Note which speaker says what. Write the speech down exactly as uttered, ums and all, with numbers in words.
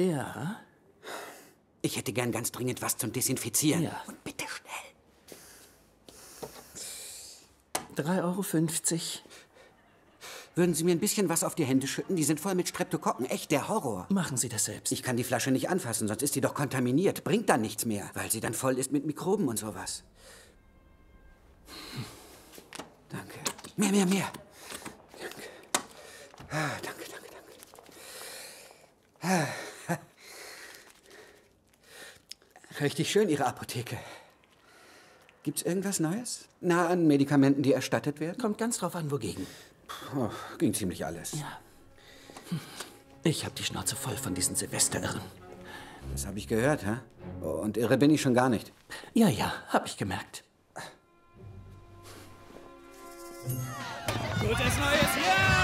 Speaker 1: Ja?
Speaker 2: Ich hätte gern ganz dringend was zum Desinfizieren.
Speaker 1: Ja.
Speaker 2: Und bitte schnell.
Speaker 1: drei Euro fünfzig.
Speaker 2: Würden Sie mir ein bisschen was auf die Hände schütten? Die sind voll mit Streptokokken. Echt der Horror.
Speaker 1: Machen Sie das selbst.
Speaker 2: Ich kann die Flasche nicht anfassen, sonst ist die doch kontaminiert. Bringt dann nichts mehr, weil sie dann voll ist mit Mikroben und sowas. Danke. Mehr, mehr, mehr. Danke. Ah, danke, danke, danke. Ah. Richtig schön, Ihre Apotheke. Gibt's irgendwas Neues? Na, an Medikamenten, die erstattet werden?
Speaker 1: Kommt ganz drauf an, wogegen.
Speaker 2: Oh, ging ziemlich alles.
Speaker 1: Ja. Ich habe die Schnauze voll von diesen Silvesterirren.
Speaker 2: Das habe ich gehört, hä? Und irre bin ich schon gar nicht.
Speaker 1: Ja, ja, habe ich gemerkt.
Speaker 3: Gutes Neues Jahr!